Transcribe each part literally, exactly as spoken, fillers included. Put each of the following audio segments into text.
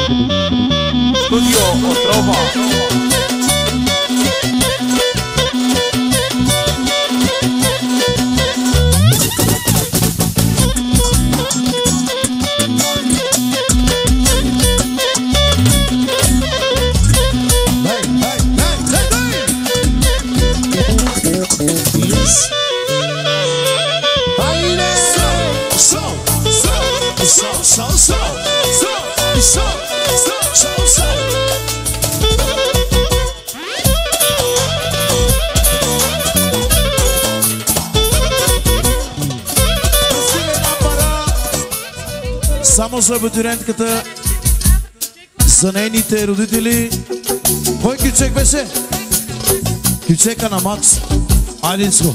Studio Otrova. Само за абитуриентката, за нейните родители. Кой кючек беше? Кючека на Макс. Айде го.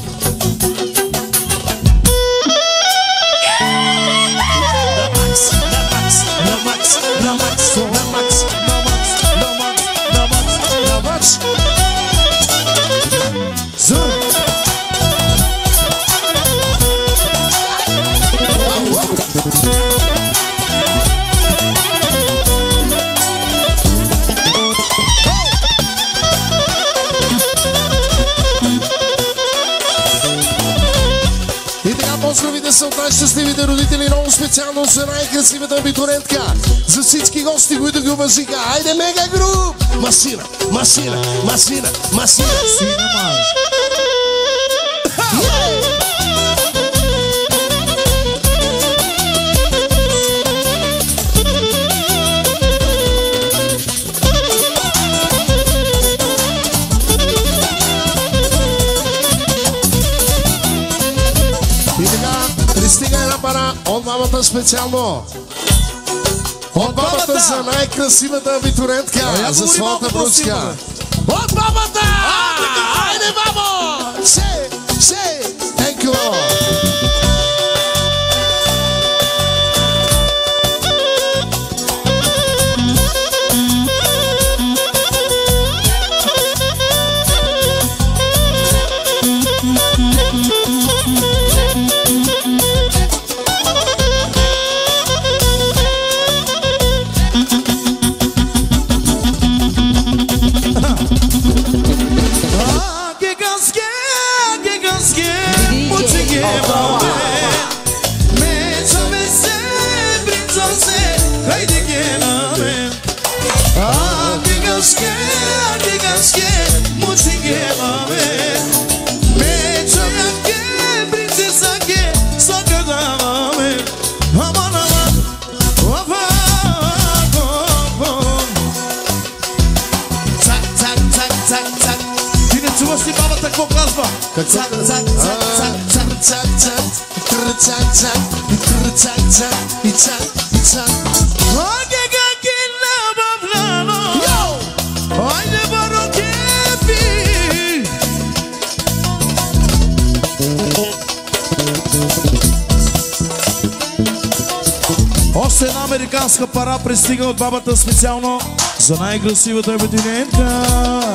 Поздравите са от най-щастливите родители, много специално за най-красивата абитурентка, за всички гости, които ги уважиха. Айде, мега груп! Масина, масина, масина, масина. Сина, маж. От бабата специално. От бабата за най-красивата абитурентка, за своята бручка. От бабата! Айде, бабо! Се, се, енко! Цак, цак, цак, цак, цак, цак, цак, цак, цак, цак, цак, и цак, и цак. Оге гаки на баблано, айде баро кепи. Още една американска пара пристига от бабата специално за най-красивата абитуриентка.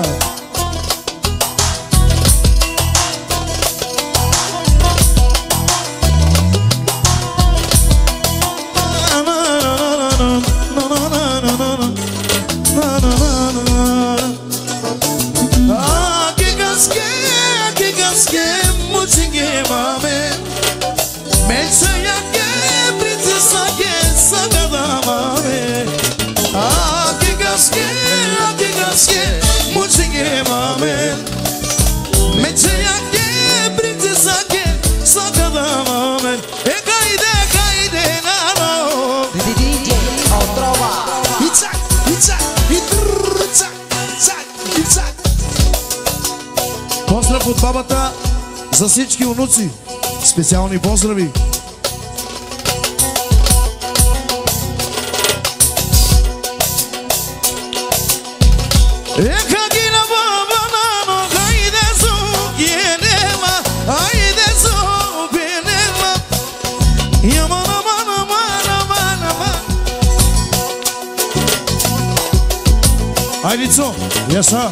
Поздрав от бабата за всички внуци. Специални поздрави. Айде, цо, яса.